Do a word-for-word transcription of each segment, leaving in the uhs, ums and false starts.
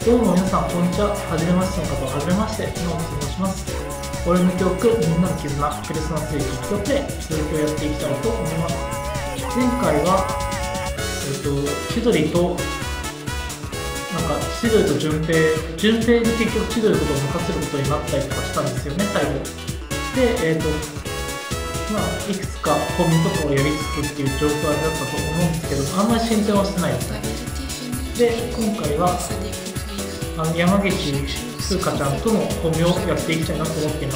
どうも皆さん、こんにちは。はじめましての方は、はじめまして。ノーと申します。俺の教訓、みんなの絆、ペルソナスリー実況プレイ、続きをやっていきたいと思います。前回は、えっと、千鳥と、なんか、千鳥と順平、順平に結局千鳥のことを任せることになったりとかしたんですよね、最後。で、えっと、まあ、いくつかコンビとかをやりつつっていう状況だったと思うんですけど、あんまり進展はしてないですね。で、今回は、あの山岸風花ちゃんとのコンビをやっていきたいなと思っています。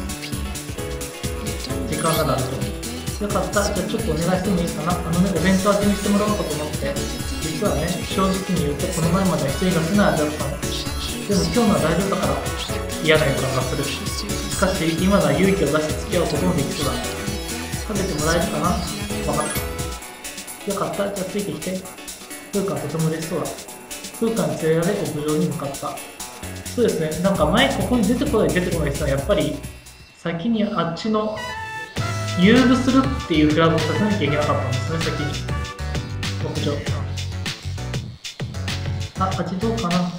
時間がなると。よかった、じゃあちょっとお願いしてもいいかな。あのね、お弁当味にしてもらおうかと思って、実はね、正直に言うと、この前までは一人が好きな味だったの。でも今日のは大丈夫だから、嫌な予感がする。しかし、今のは勇気を出して付き合うこともできそうだ。食べてもらえるかな。わかった。よかった、じゃあついてきて。風花はとても嬉しそうだ。風花に連れられ屋上に向かった。そうですね、なんか前ここに出てこない出てこない人はやっぱり先にあっちの入部するっていうフラグをさせなきゃいけなかったんですね、先に。屋上。あ、味どうかなって、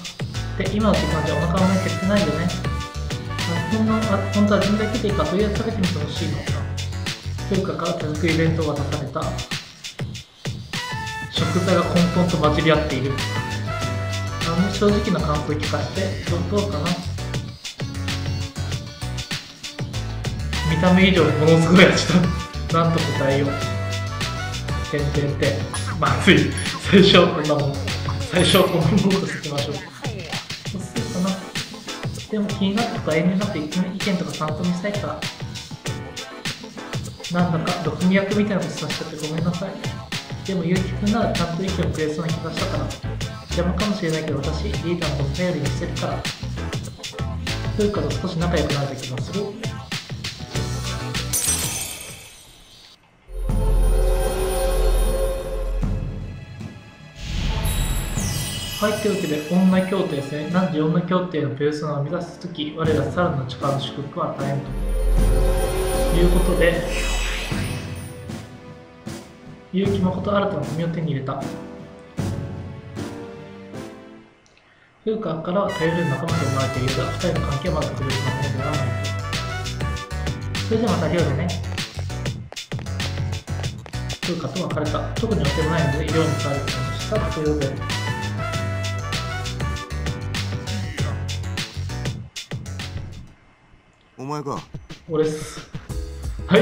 今の時間じゃお腹もね、減ってないよね。あ、ほんの、あ、本当は全然出ていいか、とりあえず食べてみてほしいのかな。風花から手作り弁当が出された。食材が混沌と混じり合っている。あの正直な感想を聞かせて、どうかな。見た目以上にものすごい味だ。なんと答えよう。てんてんてん。まずい。最初こんなもん。最初はこんなものとしてきましょう。そうするかな。でも気になったとか遠慮なく意見とか参考にしたいから。なんだか毒味役みたいなことさせちゃってごめんなさい。でも結城くんならちゃんと意見をくれそうな気がしたから。邪魔かもしれないけど私、リーダーのこと頼りにしてるから。風花と少し仲良くなれた気がする。はい、というわけで、女協定ですね。何時女協定のペルソナを目指すとき、我らさらなる力の祝福は与えんということで、結城誠新たな富を手に入れた。風花からは頼れる仲間と思われているが、ふたりの関係はまだ特別なものではないと。それではまた寮でね。風花と別れた。特に予定もないので寮に帰ることにしたということで。 お前か。 俺っす。はい。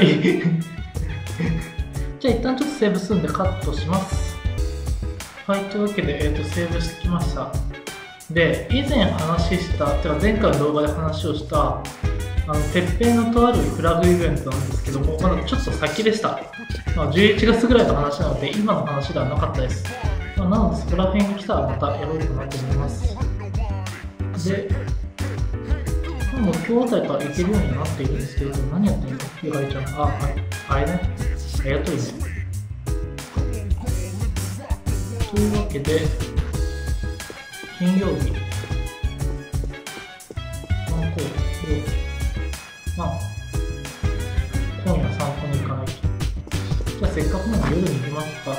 じゃあ一旦ちょっとセーブするんでカットします。はい、というわけで、えーと、セーブしてきました。で、以前話した、てか前回の動画で話をした、あの、てっぺんのとあるフラグイベントなんですけども、まだちょっと先でした。まあ、じゅういちがつぐらいの話なので、今の話ではなかったです。まあ、なので、そこら辺に来たらまたやろうかなと思います。で、もう今日あたりからいけるようになっているんですけど、何やってんのゆかりちゃん。あ、はい。あれね。ありがとうね。というわけで、金曜日。まあ、こう、まあ、今夜散歩に行かないと。じゃあ、せっかくなので夜に行きますか。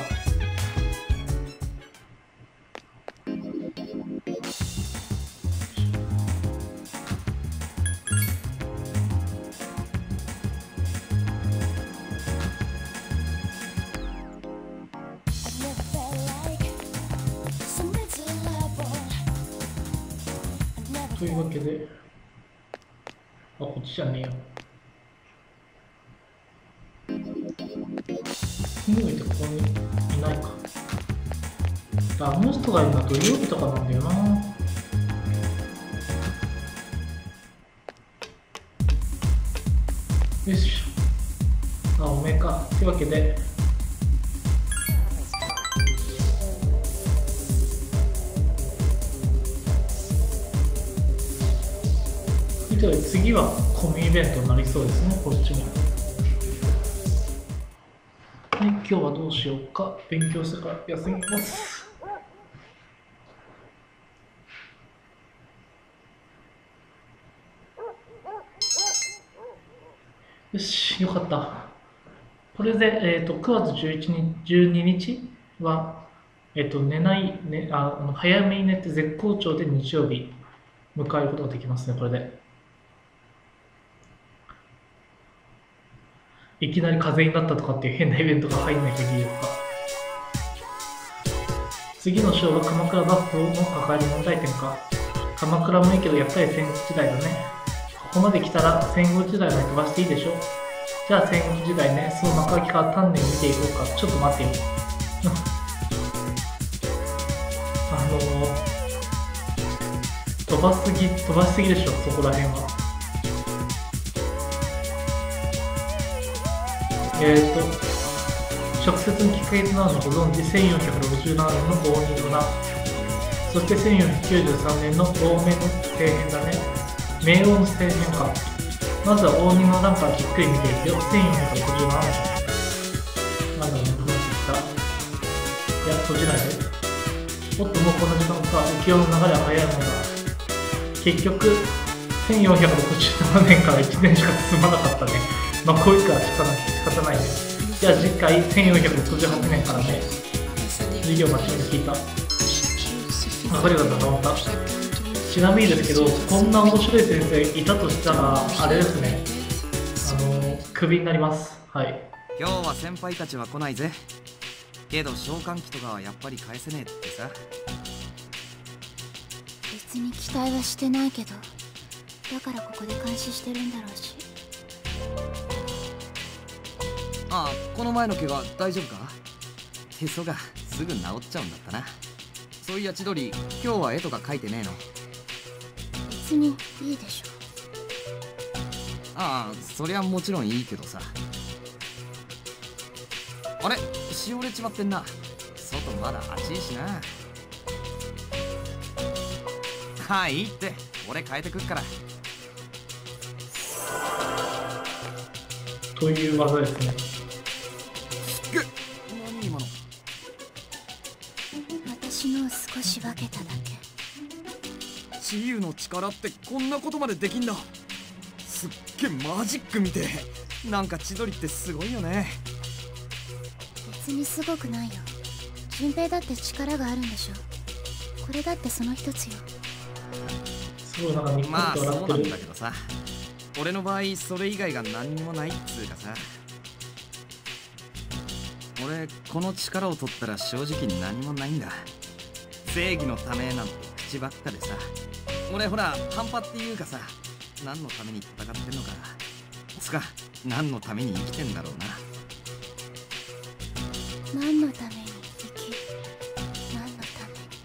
というわけで、あ、こっちじゃねえよ。金曜日ってここにいないか。あの人がいるのは土曜日とかなんだよな。よいしょ。あ、おめえか。というわけで、次はコミイベントになりそうですね、こっちも。はい、今日はどうしようか。勉強してから休みます。よし、よかった。これで、えーと、くがつじゅういちにち、じゅうににちは、 えっと、寝ない、ね、ああの早めに寝て絶好調で日曜日迎えることができますね、これで。いきなり風邪になったとかっていう変なイベントが入んなきゃいけないとか。次の章は鎌倉幕府の抱える問題点か。鎌倉もいいけどやっぱり戦国時代だね。ここまで来たら戦国時代まで飛ばしていいでしょ。じゃあ戦国時代ね、その幕開きから丹念に見ていこうか。ちょっと待ってよ。あのー、飛ばすぎ、飛ばしすぎでしょ、そこら辺は。えーと、直接にきっかけとなるのご存知、せんよんひゃくろくじゅうななねんの応仁の乱。そしてせんよんひゃくきゅうじゅうさんねんの応明の政変だね。明王の政変か。まずは応仁の乱からじっくり見ていくよ。せんよんひゃくろくじゅうななねん。なんだろうね、どうした。いや、閉じないで。おっと、もうこんな時間か。浮世の流れは早いもんだ。結局、せんよんひゃくろくじゅうななねんからいちねんしか進まなかったね。まあ、こういうから仕方ないです。じゃあ次回せんよんひゃくろくじゅうはちねんからね、授業間違えて聞いた。あ、これがたまった。ちなみにですけど、こんな面白い先生いたとしたら、あれですね、あの、クビになります。はい。 今日は先輩たちは来ないぜ。けど召喚機とかはやっぱり返せねえってさ。 別に期待はしてないけど、だからここで監視してるんだろうし。 ああ、この前の怪我大丈夫か？へそがすぐ治っちゃうんだったな。そういや千鳥、今日は絵とか描いてねえの？ 別にいいでしょ。 ああ、そりゃもちろんいいけどさ。あれ、しおれちまってんな。外まだ暑いしな。はい、いいって、俺変えてくっから。 という技ですね。 何今の？ 私のを少し分けただけ。 自由の力ってこんなことまでできんだ。すっげえマジックみてえ。なんか千鳥ってすごいよね。 別にすごくないよ。順平だって力があるんでしょ。これだってその一つよ。 すごいなんかニコまあッと笑そうなんってる。 だけどさ、俺の場合それ以外が何にもないっつうかさ。俺この力を取ったら正直に何もないんだ。正義のためなんて口ばっかでさ。俺ほら半端っていうかさ、何のために戦ってんのかつか何のために生きてんだろうな。 何のために生きる？何のた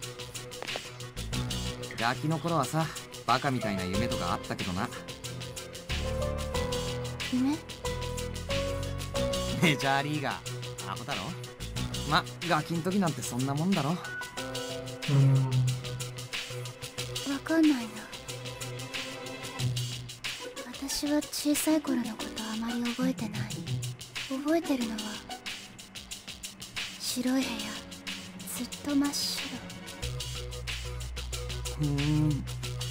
めに？ ガキの頃はさ、バカみたいな夢とかあったけどな。 夢？ メジャーリーガーアホだろ。ま、ガキん時なんてそんなもんだろ。 うーん。 わかんないな。私は小さい頃のことあまり覚えてない。覚えてるのは白い部屋、ずっと真っ白。 うーん。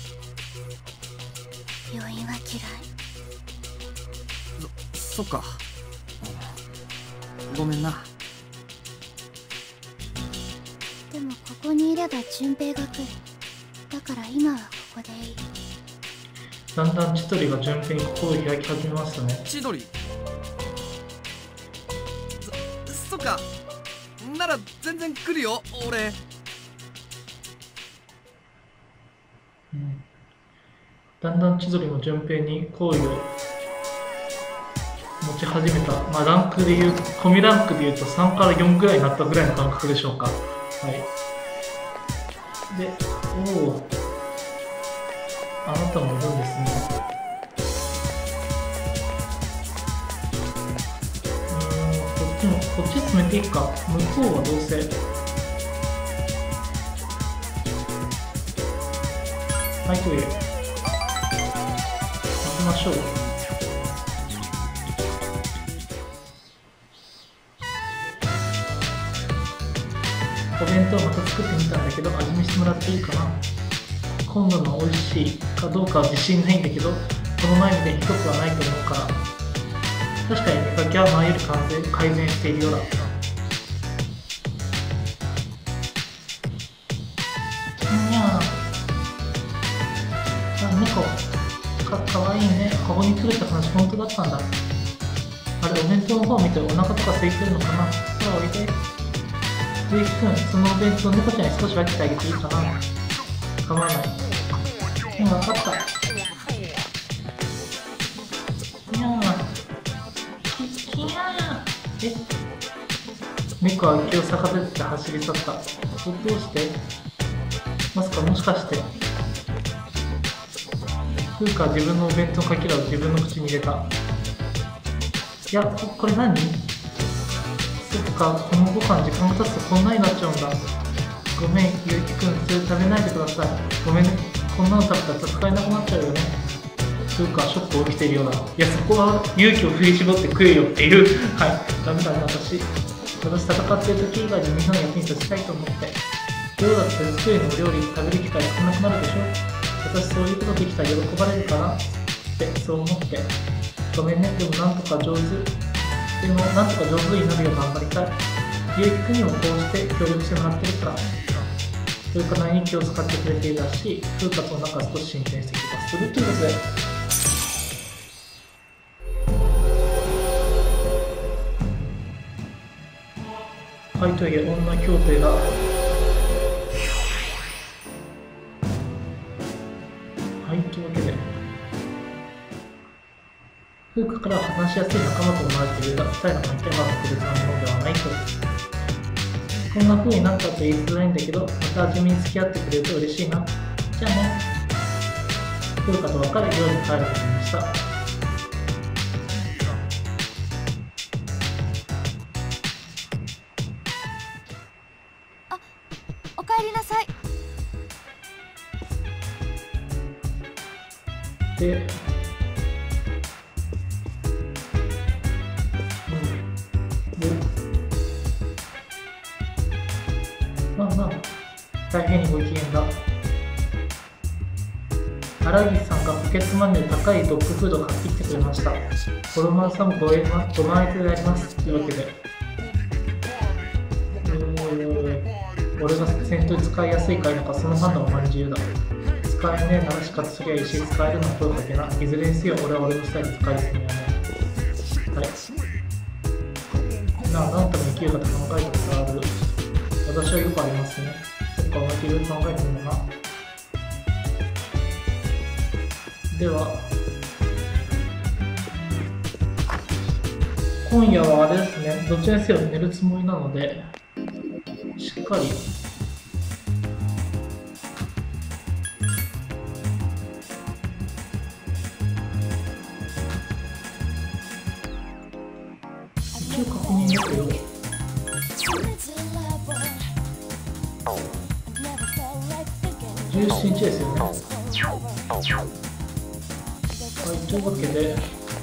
病院は嫌い。 そ、そっか。ごめんな。 でもここにいれば順平が来る。だから今はここでいい。 だんだん千鳥が順平に心を開き始めましたね。 千鳥。そ、そっか。なら全然来るよ、俺。 うん、だんだん千鳥も順平に好意を持ち始めた。まあランクでいう、コミランクでいうとさんからよんぐらいになったぐらいの感覚でしょうか。はい。で、おお。あなたもいるんですね。うーん、こっちも、こっち進めていくか。向こうはどうせ。はい、トイレ。行きましょう。お弁当また作ってみたんだけど、味見してもらっていいかな。今度の美味しいかどうかは自信ないんだけど、この前みたいにひどくはないと思うから。確かに見かけは前より改善改善しているようだったな。 かかわいいね。カゴに来るって話本当だったんだ。あれ、お弁当の方見てお腹とか空いてるのかな。さあ、おいで。ゆうきくん、そのお弁当猫ちゃんに少し分けてあげていいかな。構わない。うん、分かった。にゃー。き、きゃー。え猫は息を逆立てて走り去った。どうしてまさかもしかして。ふうか自分のお弁当かけらを自分の口に入れた。いや、こ, これ何そっか、このご飯時間が経つとこんなになっちゃうんだ。ごめん、ゆうきくん、それ食べないでください。ごめんね、こんなの食べたら戦えなくなっちゃうよね。ふうか、ショック起きてるようだ。いや、そこは勇気を振り絞って食えよっていう。はい、ダメだね、私。私戦ってる時以外でみんなの役に立ちたいと思って。どうだって机のお料理食べる機会少なくなるでしょ。私そういうことできたら喜ばれるかなってそう思って。ごめんね、でもなんとか上手。でもなんとか上手になるよう頑張りたい。ゆうきくんにもこうして協力してもらってるから。それから何に気を使ってくれているらしい。風花との仲少し進展してきたするということで。はい、とはいえ女協定が。はい、というわけで。風花からは話しやすい仲間と思われているが、二人の関係は特別なものではないと。こんな風になったと言いづらいんだけど、また味見に付き合ってくれると嬉しいな。じゃあね。風花と別れ、夜に帰ることにした。 あ、おかえりなさい。 で、まあまあ、大変にご機嫌だ。荒木さんがポケットマネーで高いドッグフードを買ってきてくれました。コロマンさんもごえんまん円であります。というわけで。えー、俺が戦闘に使いやすいかいのか、その判断はお前の自由だ。使えねえなら死活すりゃいいし、使えるのは声かけな。いずれにせよ、俺は俺のスタイル使いすぎやね。はい。なあ、なんとも生きるかと考えたことがある。私はよくありますね。そっか、お前といろいろ考えてみるな。では、今夜はあれですね、どちらにせよ寝るつもりなので、しっかり、一応確認だけど、じゅうしちにちですよね。はい、というわけで、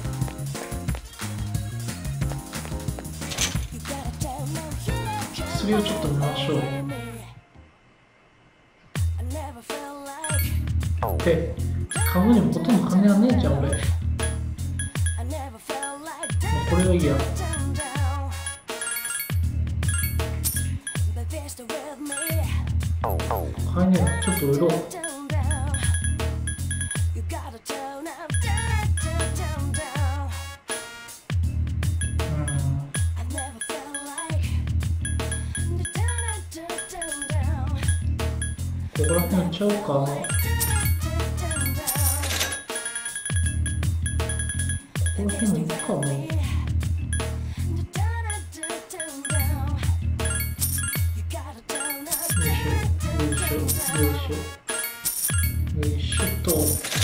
薬をちょっと見ましょう。って、カゴにもほとんど金はねえじゃん、俺。もうこれはいいや。買えねえな、ちょっと売ろう。ここら辺売っちゃおうかな。ここら辺に行くかも。よいしょ、よいしょ、よいしょ。よいしょっと。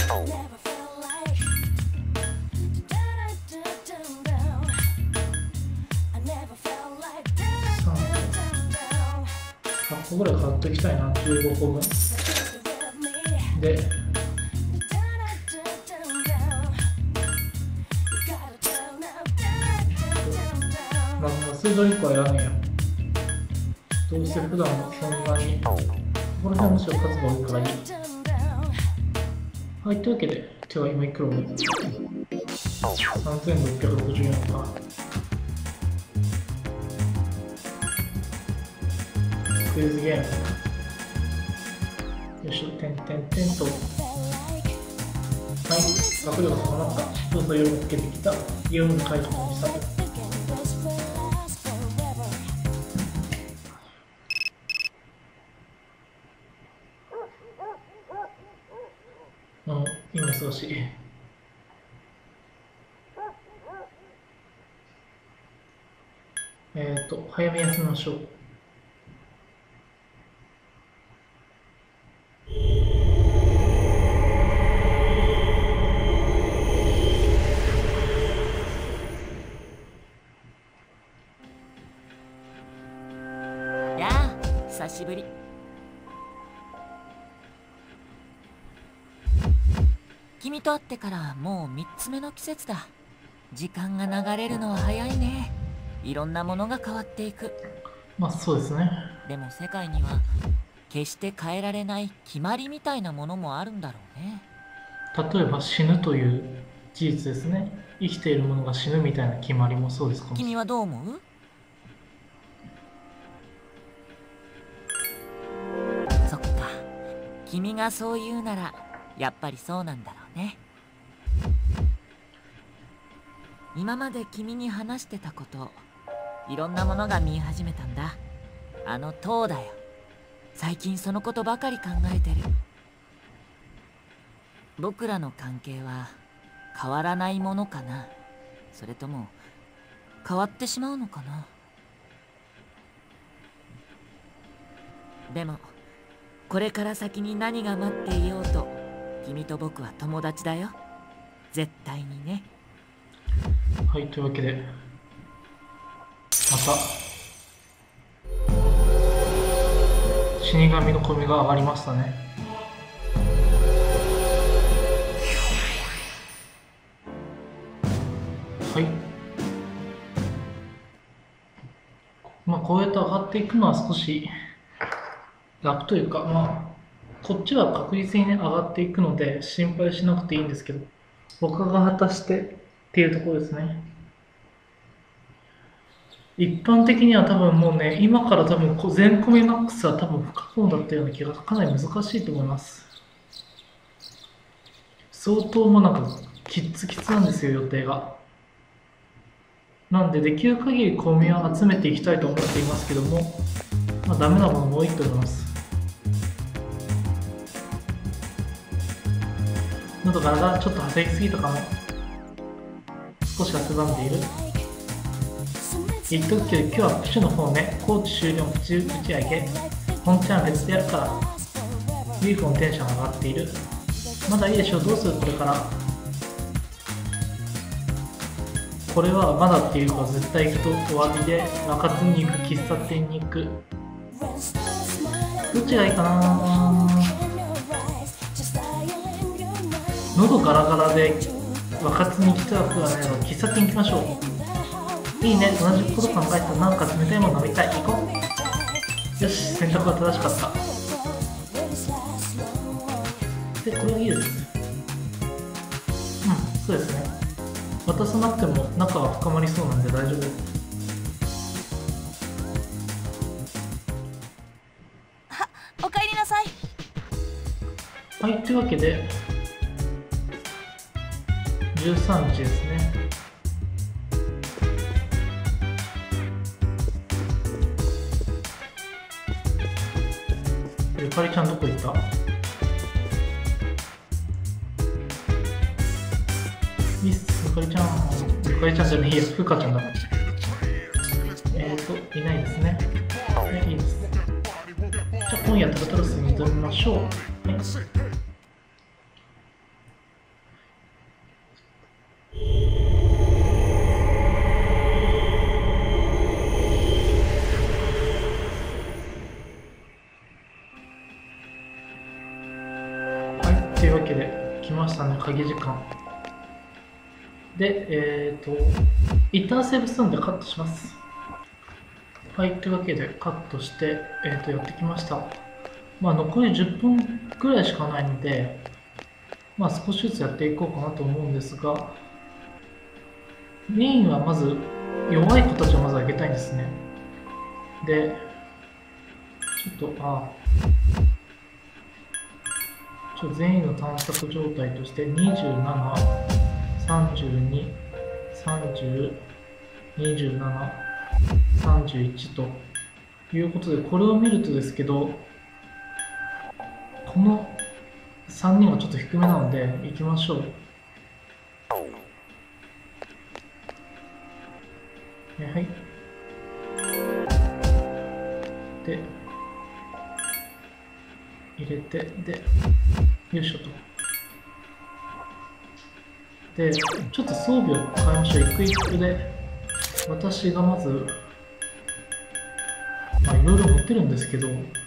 はっこぐらい買っておきたいな、じゅうごこぶん。で、まあ、数度いっこはいらねえよ。どうせ普段はそんなに。ここら辺むしろ数が多いからいい。はい、というわけで、手は今いくらもさんぜんろっぴゃくろくじゅうえんか。クイズゲーム。よいしょ、てんてんてんと。 はい、学力が高まった。どうぞ夜もつけてきた。ゲームの解除にした。うん、今忙しい。えっと、早め休みましょう。 やあ、久しぶり。君と会ってからもうみっつめの季節だ。時間が流れるのは早いね。いろんなものが変わっていく。 まあそうですね。 でも世界には決して変えられない決まりみたいなものもあるんだろうね。 例えば死ぬという事実ですね。生きているものが死ぬみたいな決まりもそうですかもしれない。 君はどう思う？そっか、君がそう言うならやっぱりそうなんだろうね。今まで君に話してたこと、いろんなものが見え始めたんだ。あの塔だよ。最近そのことばかり考えてる。僕らの関係は変わらないものかな、それとも変わってしまうのかな。でもこれから先に何が待っていようと、君と僕は友達だよ、絶対にね。 はい、というわけでまた死神の米が上がりましたね。はい、まあこうやって上がっていくのは少し楽というか、まあこっちは確実にね上がっていくので心配しなくていいんですけど、僕が果たしてっていうところですね。一般的には多分もうね、今から多分全コミマックスは多分不可能だったような気がかなり難しいと思います。相当もうなんかキッツキツなんですよ、予定が。なんでできる限りコミを集めていきたいと思っていますけども、まあ、ダメなものも多いと思います。喉ががちょっと働きすぎたかも。少し汗ばんでいる。言っとくけど今日はプッシュの方ね、コーチ終了のプチ打ち上げ。本ちゃんは別でやるから。ユーフォンテンション上がっている。まだいいでしょう、どうするこれから。これはまだっていうか絶対行くとお詫びで、中津に行く、喫茶店に行く。どっちがいいかな。喉ガラガラで若津に行きたくはないので喫茶店行きましょう。いいね、同じこと考えた。なんか冷たいもの飲みたい。行こう。よし、選択は正しかった。で、これはいいです。うん、そうですね。渡さなくても仲は深まりそうなんで大丈夫です。 は、おかえりなさい。 はい、というわけでじゅうさんじですね。ゆかりちゃんどこ行った？いいっす、ゆかりちゃん。ゆかりちゃんじゃねえや、ふかちゃんだ。えーと、いないですね。はい、いいです。じゃあ今夜タルタルスに挑みましょう。はい。というわけで来ましたね、鍵時間で、えーと一旦セーブするんでカットします。はい、というわけでカットして、えー、とやってきました。まあ残りじゅっぷんぐらいしかないので、まあ少しずつやっていこうかなと思うんですが、メインはまず弱い子たちをまず上げたいんですね。でちょっとあちょ全員の探索状態としてにじゅうなな、さんじゅうに、さんじゅう、にじゅうなな、さんじゅういちということで、これを見るとですけど、このさんにんはちょっと低めなので行きましょう。はい。で、入れて、で、よいしょと。で、ちょっと装備を変えましょう。一個一個で、私がまず、まあいろいろ持ってるんですけど、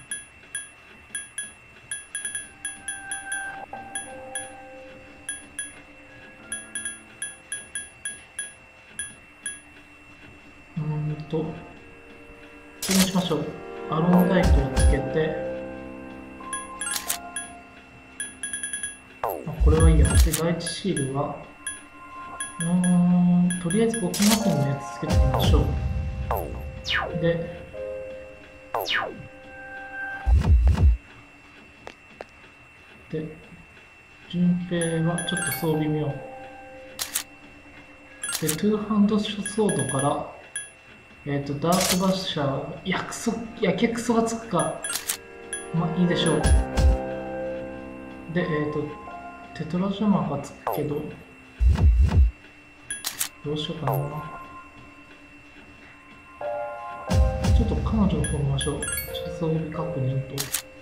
と、これにしましょう。アロンライトをつけて、あ、これはいいや。で、第一シールは、うーん、とりあえずごきませんのやつつけてみましょう。で、で、順平はちょっと装備見よう。で、トゥーハンドソードから、えっと、ダークバッシャー、やくそ、やけくそがつくか。まあ、いいでしょう。で、えっと、テトラジャマーがつくけど、どうしようかな。ちょっと彼女の方見ましょう。ちょっと装備確認と。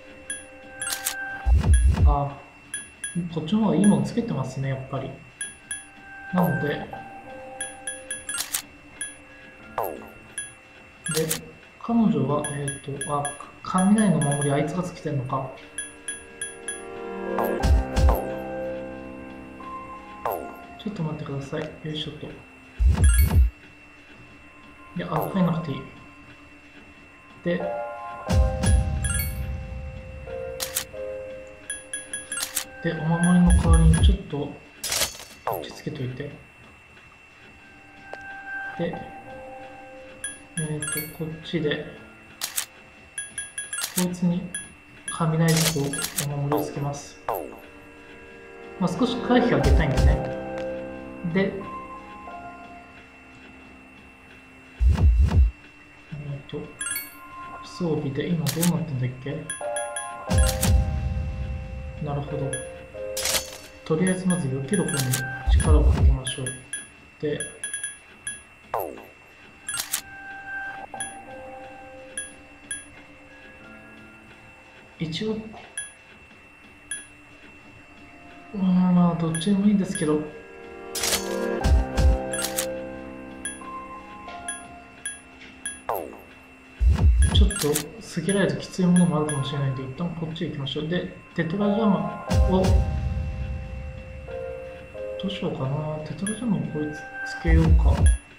あ、こっちの方がいいものつけてますね、やっぱり。なので、で、彼女は、えっ、ー、と、あ、雷の守り、あいつがつけてるのか。ちょっと待ってください。よいしょと。いや、あ、入んなくていい。で、で、お守りの代わりにちょっと、こっちつけといて。で、えっ、ー、と、こっちで、こいつに雷とお守りをつけます。まあ、少し回避を上げたいんでね。で、えっ、ー、と、装備で今どうなってんだっけ？なるほど。とりあえずまず避ける方に力をかけましょう。で、一応、うん、まあ、どっちでもいいんですけど、ちょっと過ぎられるときついものもあるかもしれないんで、一旦こっち行きましょう。で、テトラジャマを、どうしようかな。テトラジャマをこれつけようか。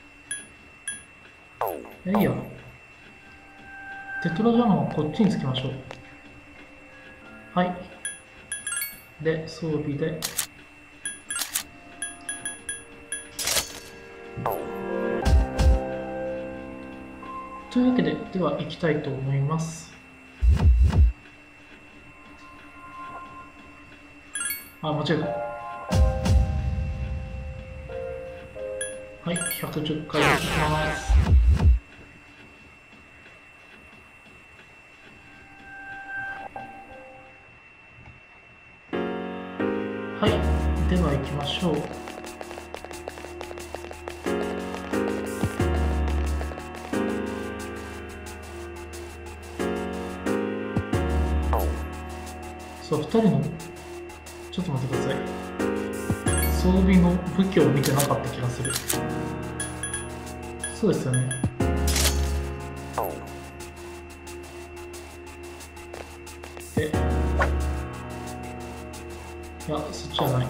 いやいいや。テトラジャマをこっちにつけましょう。はい。で、装備で。というわけで、では行きたいと思います。あ、間違えた。はい、ひゃくじゅっかい行きます。はい、では行きましょう。そう、ふたりの、ちょっと待ってください。装備の武器を見てなかった気がする。そうですよね。で、いや、そっちじゃない。よ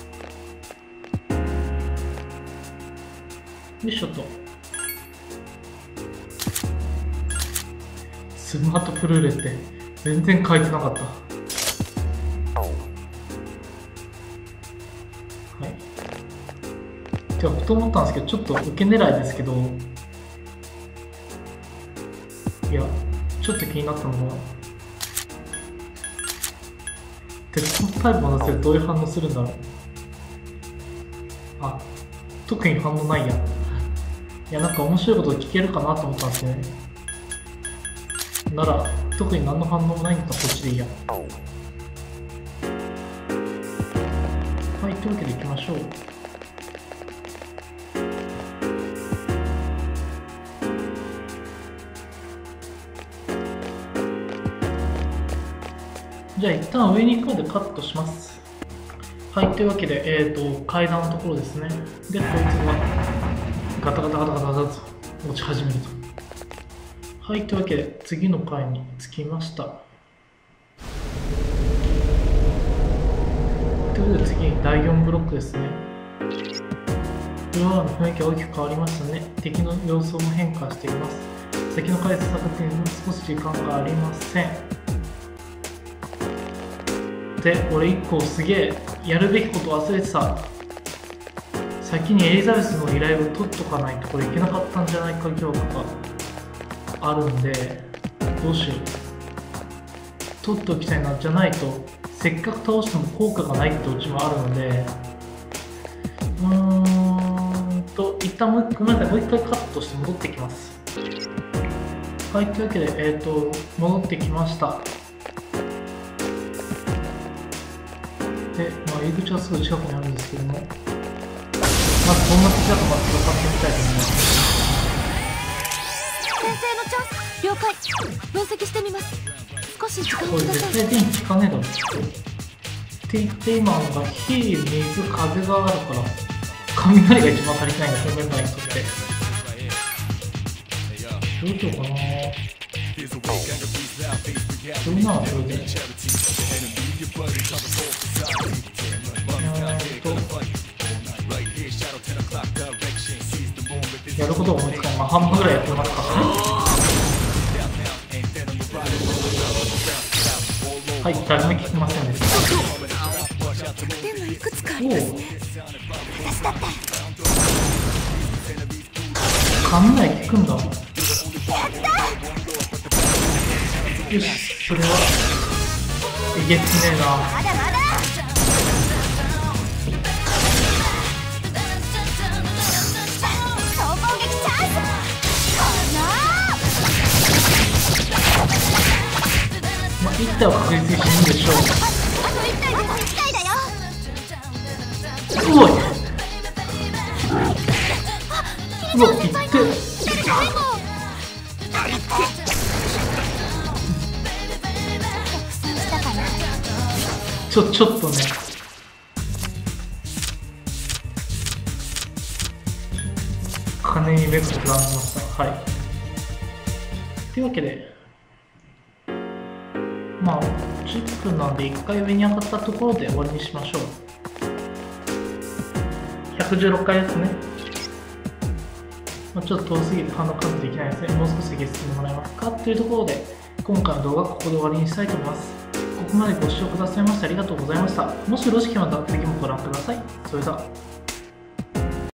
いしょと。スマートプルーレって全然書いてなかった。はい。では、ふと思ったんですけど、ちょっと受け狙いですけど、いや、ちょっと気になったのは、 テストタイプを出せるどういう反応するんだろう。あ、特に反応ないや。いや、なんか面白いこと聞けるかなと思ったんですよね。なら、特に何の反応もないんだったらこっちでいいや。はい、というわけで行きましょう。じゃあ一旦上に行くまでカットします。はい、というわけで、えーと、階段のところですね。で、こいつがガタガタガタガタガタと落ち始めると。はい、というわけで、次の階に着きました。ということで、次にだいよんブロックですね。フロアの雰囲気が大きく変わりましたね。敵の様子も変化しています。先の階作に少し時間がありません。で、俺いっこすげえやるべきこと忘れてた。先にエリザベスの依頼を取っとかないとこれいけなかったんじゃないか疑惑があるんで、どうしよう。取っておきたいな。じゃないとせっかく倒しても効果がないってオチもあるので、うーんと一旦もうごめんなさい、もう一回カットして戻ってきます。はい、というわけで、えーと戻ってきました。で、まあ、入り口はすぐ近くにあるんですけども、まずどんな敵だとか使ってみたいと思います。 先生のチャンス了解。分析してみます。少し時間これください。 絶対電気効かねえだろって言って今のが火、水、風があるから雷が一番足りてないんだ、このメンバーにとって。どうしようかな。どんなのそれでやることを思いつかない。まあ半分ぐらいやってますか。はい、誰も聞きませんでした。 点はいくつかありますね。私だって雷聞くんだ。よし、それはえげつねえな。 まだまだ総攻撃チャンス。 まあ、一体は確実に死ぬでしょう。 あと一体です。一体だよ。 うわいうわ、いってちょ、ちょっとね金に目がくらんでました。はい、というわけで、まあじゅっぷんなんでいっかい上に上がったところで終わりにしましょう。ひゃくじゅうろっかいですね。まあ、ちょっと遠すぎて反応数できないですね。もう少しだけ進んでもらえますかというところで、今回の動画はここで終わりにしたいと思います。ここまでご視聴くださいましてありがとうございました。もしよろしければ次もご覧ください。それでは。